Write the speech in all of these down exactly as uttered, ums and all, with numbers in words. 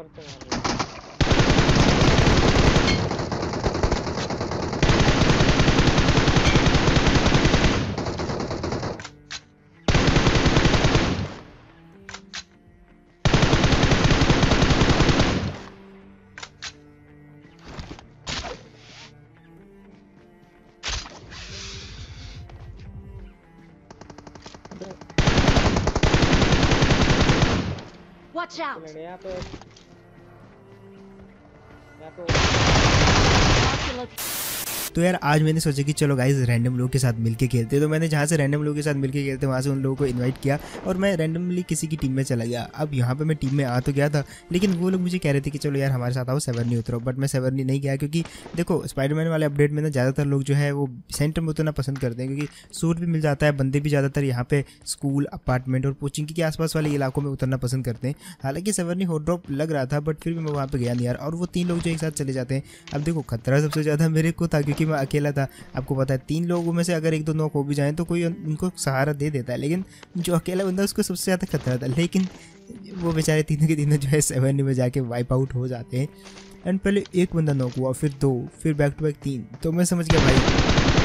ऊपर से मार रहा Watch out! है। यहाँ पे यहाँ पे तो यार आज मैंने सोचा कि चलो गाइस रैंडम लोगों के साथ मिलके खेलते हैं। तो मैंने जहाँ से रैंडम लोगों के साथ मिलके खेलते वहाँ से उन लोगों को इनवाइट किया और मैं रैंडमली किसी की टीम में चला गया। अब यहाँ पे मैं टीम में आ तो गया था, लेकिन वो लोग मुझे कह रहे थे कि चलो यार हमारे साथ आओ सेवर्नी उतरो, बट मैं सेवर्नी नहीं गया क्योंकि देखो स्पाइडरमैन वाले अपडेट में ना ज़्यादातर लोग जो है वो सेंटर में उतरना पसंद करते हैं क्योंकि सूट भी मिल जाता है, बंदे भी ज़्यादातर यहाँ पे स्कूल अपार्टमेंट और कोचिंग के आसपास वाले इलाकों में उतरना पसंद करते हैं। हालांकि सेवर्नी हॉट ड्रॉप लग रहा था बट फिर भी मैं वहाँ पर गया नहीं यार। और वो तीन लोग जो एक साथ चले जाते हैं, अब देखो खतरा सबसे ज़्यादा मेरे को था क्योंकि मैं अकेला था। आपको पता है तीन लोगों में से अगर एक दो नॉक हो भी जाएं तो कोई उनको सहारा दे देता है, लेकिन जो अकेला बंदा उसको सबसे ज़्यादा खतरा था। लेकिन वो बेचारे तीनों के तीनों जो है सेवन में जाके वाइप आउट हो जाते हैं। एंड पहले एक बंदा नॉक हुआ, फिर दो, फिर बैक टू बैक तीन। तो मैं समझ गया भाई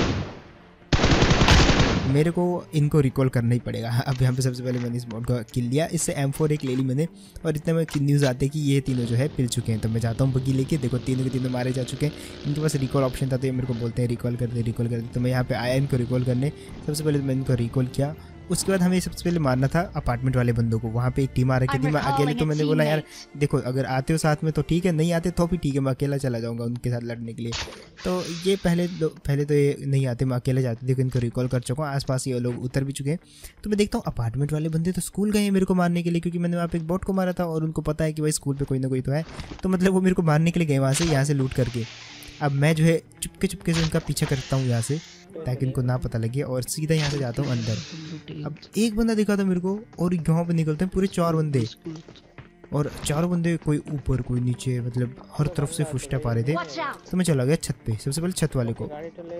मेरे को इनको रिकॉल करना ही पड़ेगा। अब यहाँ पे सबसे पहले मैंने इस बॉट को किल लिया, इससे एम फोर एक ले ली मैंने और इतने में न्यूज़ आते हैं कि ये तीनों जो है पिल चुके हैं। तो मैं चाहता हूँ बगी लेके, देखो तीनों के तीनों मारे जा चुके हैं। इनके पास रिकॉल ऑप्शन था तो ये मेरे को बोलते हैं रिकॉल कर दे रिकॉल कर दे। तो मैं यहाँ पे आया इनको रिकॉल करने। सबसे पहले मैंने इनको रिकॉल किया, उसके बाद हमें सबसे पहले मारना था अपार्टमेंट वाले बंदों को। वहाँ पे एक टीम आ रखी थी, मैं अकेले, तो मैंने बोला यार देखो अगर आते हो साथ में तो ठीक है, नहीं आते तो भी ठीक है, मैं अकेला चला जाऊँगा उनके साथ लड़ने के लिए। तो ये पहले पहले तो ये नहीं आते, मैं अकेले जाते। देखो इनको रिकॉल कर चुका हूँ, आसपास ये लोग उतर भी चुके हैं। तो मैं देखता हूँ अपार्टमेंट वाले बंदे तो स्कूल गए हैं मेरे को मारने के लिए, क्योंकि मैंने वहाँ पे एक बॉट को मारा था और उनको पता है कि भाई स्कूल पर कोई ना कोई तो है। तो मतलब वो मेरे को मारने के लिए गए वहाँ से, यहाँ से लूट करके। अब मैं जो है चुपके चुपके से उनका पीछा करता हूँ यहाँ से ताकि उनको ना पता लगे और सीधा यहाँ से जाता हूँ अंदर। अब एक बंदा दिखा था मेरे को और यहाँ पे निकलते हैं पूरे चार बंदे, और चार बंदे कोई ऊपर कोई नीचे, मतलब हर तरफ से फुटस्टेप आ रहे थे। तो मैं चला गया छत पे, सबसे पहले छत वाले को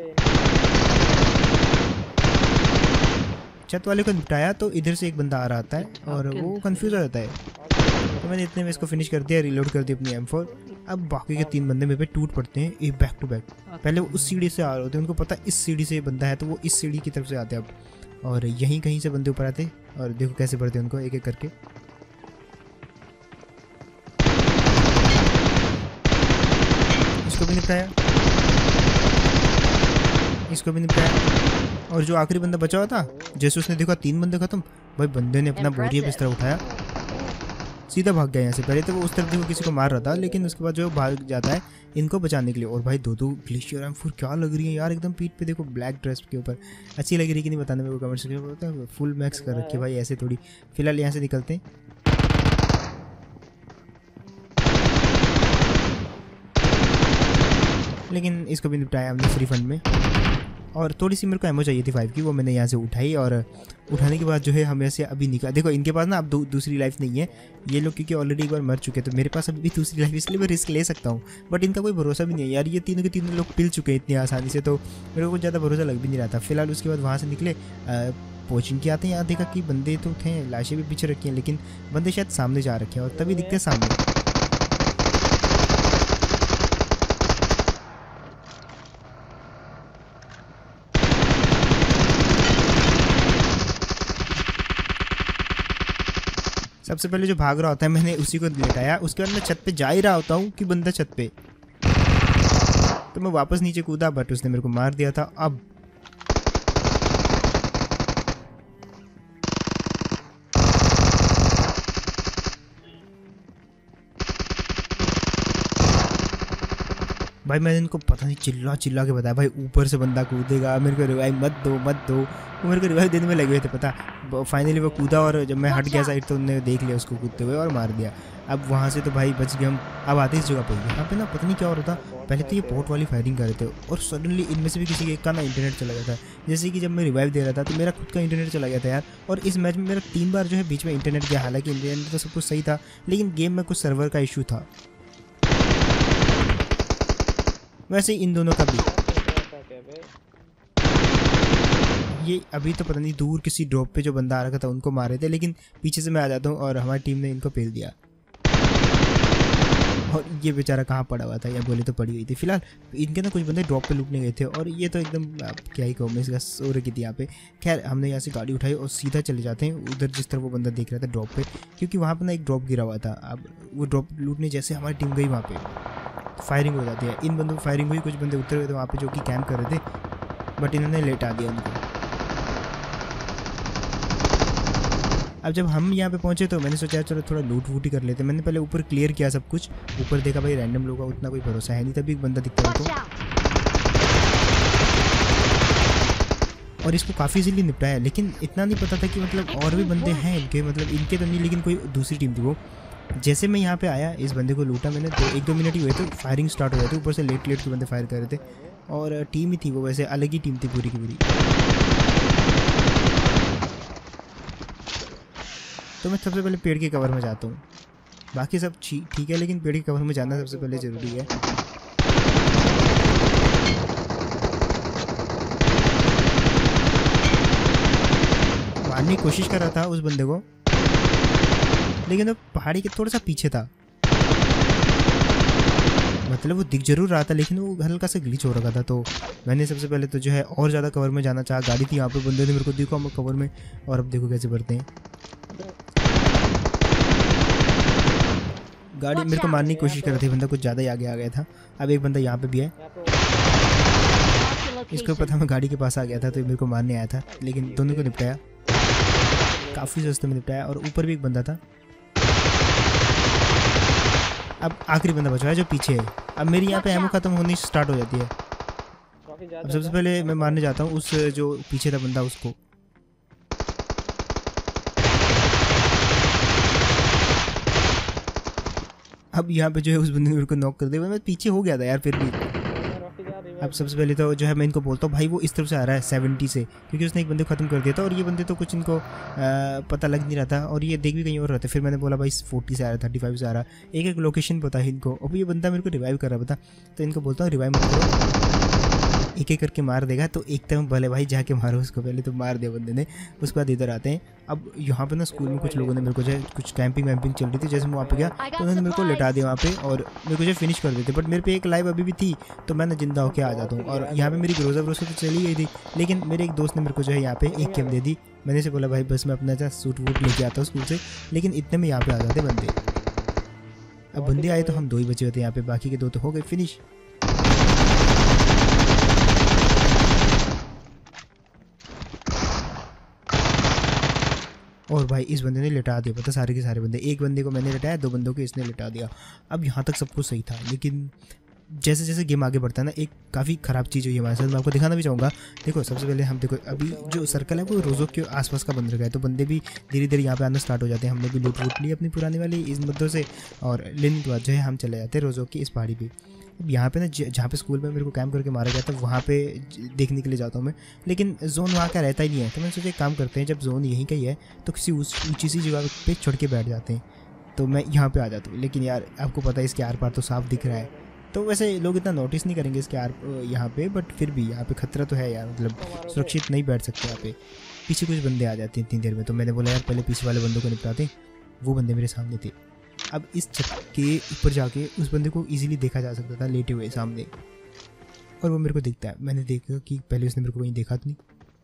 छत वाले को निपटाया। तो इधर से एक बंदा आ रहा था और वो कंफ्यूज हो जाता है, तो मैंने इतने में इसको फिनिश कर दिया, रिलोड कर दिया अपनी एम फोर। अब बाकी के तीन बंदे मेरे पे टूट पड़ते हैं एक बैक टू बैक। पहले वो उस सीढ़ी से आ रहे होते हैं, उनको पता इस सीढ़ी से बंदा है तो वो इस सीढ़ी की तरफ से आते हैं अब, और यहीं कहीं से बंदे ऊपर आते और देखो कैसे पड़ते हैं उनको एक एक करके। इसको भी निपटाया, इसको भी निपटाया, और जो आखिरी बंदा बचा हुआ था जैसे उसने देखा तीन बंदे खत्म, भाई बंदे ने अपना बोरिया बिस्तर उठाया, सीधा भाग गया यहाँ से। पहले तो वो उस तरफ देखो किसी को मार रहा था, लेकिन उसके बाद जो भाग जाता है इनको बचाने के लिए। और भाई दो दो ग्लेशियर एम फोर क्या लग रही है यार, एकदम पीठ पे देखो ब्लैक ड्रेस के ऊपर, अच्छी लग रही कि नहीं बताने मेरे को कमेंट सेक्शन में बता। फुल मैक्स कर रखी है भाई, ऐसे थोड़ी। फिलहाल यहाँ से निकलते हैं। लेकिन इसको भी निपटाया हमने फ्री फंड में, और थोड़ी सी मेरे को एमओ चाहिए थी फाइव की, वो मैंने यहाँ से उठाई। और उठाने के बाद जो है हम ऐसे अभी निकला। देखो इनके पास ना अब दू, दूसरी लाइफ नहीं है ये लोग, क्योंकि ऑलरेडी एक बार मर चुके हैं। तो मेरे पास अभी भी दूसरी लाइफ, इसलिए मैं रिस्क ले सकता हूँ, बट इनका कोई भरोसा भी नहीं है यार। ये तीनों के तीनों लोग पिल चुके हैं इतनी आसानी से, तो मेरे को ज़्यादा भरोसा लग भी नहीं रहा था। फिलहाल उसके बाद वहाँ से निकले, कोचिंग के आते हैं, यहाँ देखा कि बंदे तो थे, लाशें भी पीछे रखी हैं, लेकिन बंदे शायद सामने जा रखे हैं और तभी दिखते सामने। सबसे पहले जो भाग रहा होता है मैंने उसी को लेटाया, उसके बाद मैं छत पे जा ही रहा होता हूँ कि बंदा छत पे, तो मैं वापस नीचे कूदा बट उसने मेरे को मार दिया था। अब भाई मैंने इनको पता नहीं चिल्ला चिल्ला के बताया भाई ऊपर से बंदा कूदेगा, मेरे को रिवाइव मत दो मत दो। वो मेरे को रिवाइव देने में लगे हुए थे पता। फाइनली वो कूदा और जब मैं हट गया साइड तो उन्होंने देख लिया उसको कूदते हुए और मार दिया। अब वहाँ से तो भाई बच गए हम। अब आते इस जगह पे, यहाँ पे ना पता नहीं क्या हो रहा था, पहले तो ये पोर्ट वाली फायरिंग कर रहे थे और सडनली इनमें से भी किसी एक का ना इंटरनेट चला गया था। जैसे कि जब मैं रिवाइव दे रहा था तो मेरा खुद का इंटरनेट चला गया था यार, और इस मैच में मेरा तीन बार जो है बीच में इंटरनेट गया। हालांकि इंटरनेट तो सब कुछ सही था, लेकिन गेम में कुछ सर्वर का इशू था। वैसे इन दोनों का भी ये अभी तो पता नहीं दूर किसी ड्रॉप पे जो बंदा आ रखा था उनको मारे थे, लेकिन पीछे से मैं आ जाता हूँ और हमारी टीम ने इनको पेल दिया। और ये बेचारा कहाँ पड़ा हुआ था, या गोली तो पड़ी हुई थी। फिलहाल इनके ना कुछ बंदे ड्रॉप पे लूटने गए थे और ये तो एकदम क्या ही कहूँ मैं, इसका सो रखी थी यहाँ पे। खैर हमने यहाँ से गाड़ी उठाई और सीधा चले जाते हैं उधर जिस तरह वो बंदा देख रहा था ड्रॉप पे, क्योंकि वहाँ पर ना एक ड्रॉप गिरा हुआ था। अब वो ड्रॉप लूटने जैसे हमारी टीम गई वहाँ पे फायरिंग हो जाती है। इन बंदों की फायरिंग हुई, कुछ बंदे उतरे हुए थे वहाँ पे जो कि कैंप कर रहे थे, बट इन्होंने लेटा दिया उनको। अब जब हम यहाँ पे पहुँचे तो मैंने सोचा चलो थोड़ा लूट वूट ही कर लेते। मैंने पहले ऊपर क्लियर किया सब कुछ, ऊपर देखा भाई रैंडम लोगों का उतना कोई भरोसा है नहीं, तभी एक बंदा दिखता है उनको और इसको काफ़ी इजीली निपटाया। लेकिन इतना नहीं पता था कि मतलब और भी बंदे हैं इनके, मतलब इनके तो नहीं लेकिन कोई दूसरी टीम थी वो। जैसे मैं यहाँ पे आया इस बंदे को लूटा मैंने, तो एक दो मिनट ही हुए तो फायरिंग स्टार्ट हो जाती, ऊपर से लेट लेट के बंदे फायर कर रहे थे और टीम ही थी वो, वैसे अलग ही टीम थी पूरी की पूरी। तो मैं सबसे पहले पेड़ के कवर में जाता हूँ, बाकी सब ठीक है लेकिन पेड़ के कवर में जाना सबसे पहले ज़रूरी है। मारने की कोशिश कर रहा था उस बंदे को, लेकिन वो पहाड़ी के थोड़ा सा पीछे था, मतलब वो दिख जरूर रहा था लेकिन वो हल्का सा ग्लिच हो रखा था। तो मैंने सबसे पहले तो जो है और ज़्यादा कवर में जाना चाहा। गाड़ी थी यहाँ पे, बंदे ने मेरे को देखा मैं कवर में, और अब देखो कैसे बढ़ते हैं। गाड़ी मेरे को मारने की कोशिश कर रही थी, बंदा कुछ ज़्यादा ही आगे आ गया था। अब एक बंदा यहाँ पे भी है, इसको पता मैं गाड़ी के पास आ गया था तो मेरे को मारने आया था, लेकिन दोनों को निपटाया, काफ़ी सस्ते में निपटाया। और ऊपर भी एक बंदा था। अब आखिरी बंदा बचा है जो पीछे है। अब मेरी यहाँ पे एमो खत्म होनी स्टार्ट हो जाती है। अब सबसे पहले मैं मारने जाता हूँ उस जो पीछे था बंदा उसको। अब यहाँ पे जो है उस बंदे ने मेरे को नॉक कर दिया, मैं पीछे हो गया था यार फिर भी। अब सबसे पहले तो जो है मैं इनको बोलता हूँ भाई वो इस तरफ से आ रहा है सेवेंटी से, क्योंकि उसने एक बंदे को ख़त्म कर दिया था और ये बंदे तो कुछ इनको आ, पता लग नहीं रहा था और ये देख भी कहीं और रहते। फिर मैंने बोला भाई फोर्टी से आ रहा, थर्टी फाइव से आ रहा, एक एक लोकेशन पता है इनको। अब ये बंदा मेरे को रिवाइव कर रहा पता, तो इनको बोलता हूँ रिवाइव मत करो, एक एक करके मार देगा। तो एक टाइम भले भाई जाके मारो उसको, पहले तो मार दिया बंदे ने, उसके बाद इधर आते हैं। अब यहाँ पे ना स्कूल में कुछ लोगों ने मेरे को जो है कुछ कैंपिंग वैम्पिंग चल रही थी, जैसे मैं वहाँ पे गया तो उन्होंने मेरे को लिटा दिया वहाँ पे और मेरे को जो फिनिश कर देते। बट मेरे पे एक लाइव अभी भी थी तो मैं ना जिंदा होकर आ जाता हूँ। और यहाँ पे मेरी ग्रोजा व्रोजा तो चली गई थी, लेकिन मेरे एक दोस्त ने मेरे को जो है यहाँ पे एक गेम दे दी। मैंने से बोला भाई बस मैं अपना जो सूट वूट लेके आता हूँ स्कूल से, लेकिन इतने में यहाँ पे आ जाते बंदे। अब बंदे आए तो हम दो ही बचे होते यहाँ पे, बाकी के दो तो हो गए फिनिश। और भाई इस बंदे ने लिटा दिया पता, सारे के सारे बंदे। एक बंदे को मैंने लिटाया, दो बंदों को इसने लिटा दिया। अब यहाँ तक सब कुछ सही था, लेकिन जैसे जैसे गेम आगे बढ़ता है ना एक काफ़ी ख़राब चीज़ हुई है हमारे साथ, मैं आपको दिखाना भी चाहूँगा। देखो सबसे पहले हम देखो अभी जो सर्कल है वो रोज़ों के आसपास का बन रखा है, तो बंदे भी धीरे धीरे यहाँ पे आना स्टार्ट हो जाते हैं। हमने भी लूट वूट ली अपनी पुरानी वाली इस मुद्दों से, और लेने के बाद जो है हम चले जाते हैं रोज़ों की इस पहाड़ी पर। अब यहाँ पे ना जहाँ पे स्कूल में मेरे को कैंप करके मारा गया था वहाँ पे देखने के लिए जाता हूँ मैं, लेकिन जोन वहाँ का रहता ही नहीं है। तो मैंने सोचा एक काम करते हैं, जब जोन यहीं का ही है तो किसी ऊंची सी जगह पे चढ़ के बैठ जाते हैं। तो मैं यहाँ पे आ जाता हूँ, लेकिन यार आपको पता है इसके आर पार तो साफ दिख रहा है, तो वैसे लोग इतना नोटिस नहीं करेंगे इसके आर यहाँ पे, बट फिर भी यहाँ पे खतरा तो है यार, मतलब सुरक्षित नहीं बैठ सकते यहाँ पे। पीछे कुछ बंदे आ जाते हैं इतनी देर में, तो मैंने बोला यार पहले पीछे वाले बंदों को निपटाते। वो बंदे मेरे सामने थे। अब इस छत के ऊपर जाके उस बंदे को इजीली देखा जा सकता था लेटे हुए सामने, और वो मेरे को दिखता है। मैंने देखा कि पहले उसने मेरे को कहीं देखा तो नहीं।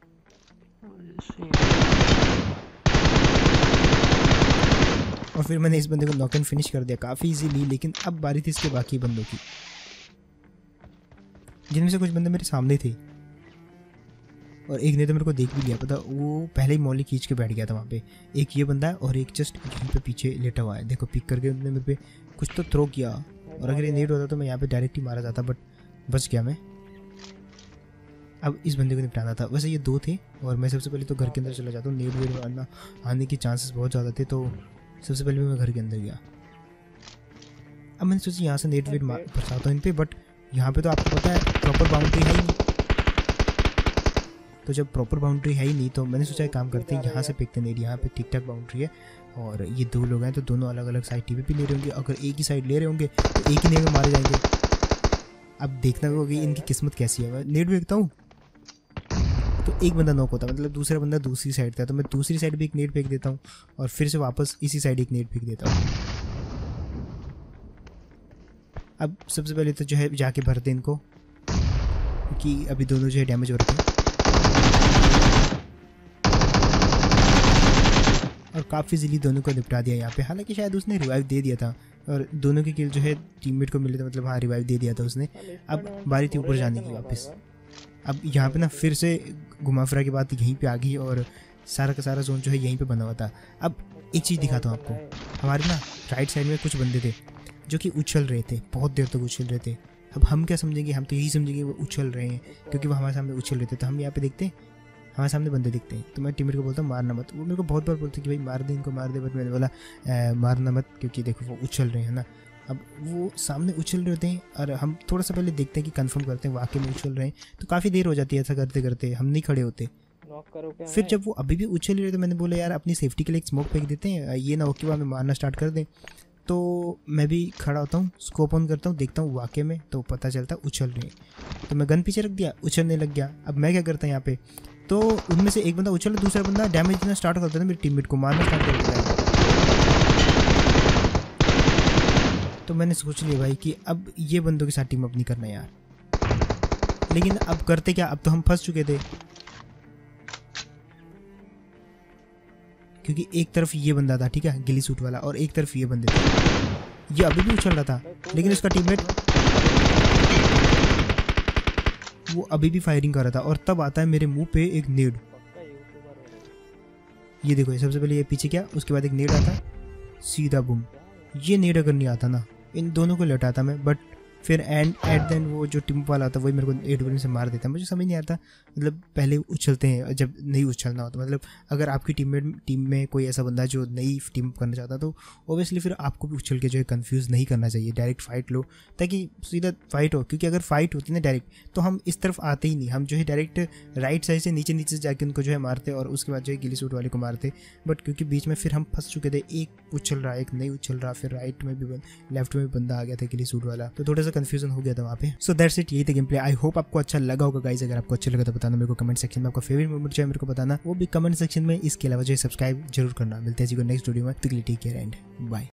और फिर मैंने इस बंदे को नॉक एंड फिनिश कर दिया काफ़ी इजीली। लेकिन अब बारी थी इसके बाकी बंदों की, जिनमें से कुछ बंदे मेरे सामने थे और एक ने तो मेरे को देख भी लिया पता, वो पहले ही मौली खींच के बैठ गया था वहाँ पे। एक ये बंदा है और एक जस्ट यहीं पे पीछे लेटा हुआ है, देखो पिक करके उन्होंने मेरे पे कुछ तो थ्रो किया, और अगर ये नेट होता तो मैं यहाँ पे डायरेक्ट ही मारा जाता, बट बच गया मैं। अब इस बंदे को निपटाना था। वैसे ये दो थे और मैं सबसे पहले तो घर के अंदर चला जाता हूँ, नेट वेट मारना आने के चांसेस बहुत ज़्यादा थे, तो सबसे पहले मैं घर के अंदर गया। अब मैंने सोचा यहाँ से नेट वेट बरसाता हूँ इन पर, बट यहाँ पे तो आपको पता है प्रॉपर बाउंड्री है ही नहीं। तो जब प्रॉपर बाउंड्री है ही नहीं तो मैंने सोचा एक काम करते हैं, यहाँ से फेंकते नेट, यहाँ पे ठीक ठाक बाउंड्री है और ये दो लोग हैं तो दोनों अलग अलग साइड टीवी पे ले रहे होंगे। अगर एक ही साइड ले रहे होंगे तो एक ही नेट में मारे जाएंगे। अब देखना होगा इनकी किस्मत कैसी है। मैं नेट फेंकता हूँ तो एक बंदा नॉक होता है, मतलब दूसरा बंदा दूसरी साइड था, तो मैं दूसरी साइड भी एक नेट फेंक देता हूँ और फिर से वापस इसी साइड एक नेट फेंक देता हूँ। अब सबसे पहले तो जो है जाके भरते इनको, क्योंकि अभी दोनों जो है डैमेज हो रखे हैं और काफ़ी इजीली दोनों को निपटा दिया यहाँ पे। हालांकि शायद उसने रिवाइव दे दिया था और दोनों की किल जो है टीममेट को मिले थे, मतलब हाँ रिवाइव दे दिया था उसने। अब बारी थी ऊपर जाने की वापस। अब यहाँ पे ना फिर से घुमा फिरा की बात यहीं पे आ गई और सारा का सारा जोन जो है यहीं पे बना हुआ था। अब एक चीज़ दिखाता हूँ आपको, हमारे ना राइट साइड में कुछ बंदे थे जो कि उछल रहे थे, बहुत देर तक उछल रहे थे। अब हम क्या समझेंगे, हम तो यही समझेंगे वो उछल रहे हैं क्योंकि वो हमारे सामने उछल रहे थे। तो हम यहाँ पे देखते हैं हमारे सामने बंदे दिखते हैं तो मैं टीममेट को बोलता हूँ मारना मत। वो मेरे को बहुत बार बोलते हैं कि भाई मार दे इनको, मार दे, बट मैंने बोला मारना मत क्योंकि देखो वो उछल रहे हैं ना। अब वो सामने उछल रहे होते हैं और हम थोड़ा सा पहले देखते हैं कि कंफर्म करते हैं वाकई में उछल रहे हैं, तो काफ़ी देर हो जाती है ऐसा करते करते, हम नहीं खड़े होते। फिर जब वो अभी भी उछल रहे थे मैंने बोला यार अपनी सेफ्टी के लिए एक स्मोक फेंक देते हैं, ये ना हो कि वो हमें मारना स्टार्ट कर दें। तो मैं भी खड़ा होता हूँ, स्कोप ऑन करता हूँ, देखता हूँ वाकई में, तो पता चलता उछल रहे हैं। तो मैं गन पीछे रख दिया, उछलने लग गया। अब मैं क्या करता हूँ यहाँ पे, तो उनमें से एक बंदा उछल, दूसरा बंदा डैमेज देना स्टार्ट करता था, मेरे टीममेट को मारना स्टार्ट कर देता है। तो मैंने सोच लिया भाई कि अब ये बंदों के साथ टीम अप नहीं करना यार। लेकिन अब करते क्या, अब तो हम फंस चुके थे क्योंकि एक तरफ ये बंदा था, ठीक है, गिली सूट वाला, और एक तरफ ये बंदे थे। ये अभी भी उछल रहा था लेकिन उसका टीममेट वो अभी भी फायरिंग कर रहा था। और तब आता है मेरे मुंह पे एक नेड। ये देखो, सबसे पहले ये पीछे क्या, उसके बाद एक नेड आता, सीधा बूम। ये नेड अगर नहीं आता ना इन दोनों को लटाता मैं, बट फिर एंड एट देन वो जो टीम वाला होता है वही मेरे को एट वन से मार देता है। मुझे समझ नहीं आता, मतलब पहले उछलते हैं जब नहीं उछलना होता। मतलब अगर आपकी टीम में टीम में कोई ऐसा बंदा जो नई टीम करना चाहता तो ओबियसली फिर आपको भी उछल के जो है कंफ्यूज नहीं करना चाहिए, डायरेक्ट फाइट लो ताकि सीधा फाइट हो। क्योंकि अगर फाइट होती ना डायरेक्ट तो हम इस तरफ आते ही नहीं, हम जो है डायरेक्ट राइट साइड से नीचे नीचे जाके उनको जो है मारते और उसके बाद जो है गिली सूट वाले को मारते। बट क्योंकि बीच में फिर हम फंस चुके थे, एक उछल रहा एक नहीं उछल रहा, फिर राइट में भी लेफ्ट में भी बंदा आ गया था गिली सूट वाला, तो थोड़ा सा कंफ्यूजन हो गया था वहाँ पे। सो दैट्स इट, यही था गेम प्ले। आई होप आपको अच्छा लगा होगा गाइस। अगर आपको अच्छा लगा तो बताना मेरे को कमेंट सेक्शन में, आपका फेवरेट मोमेंट जो है मेरे को बताना वो भी कमेंट सेक्शन में। इसके अलावा जो है सब्सक्राइब जरूर करना। मिलते हैं जी को नेक्स्ट वीडियो में, टेक केयर एंड बाय।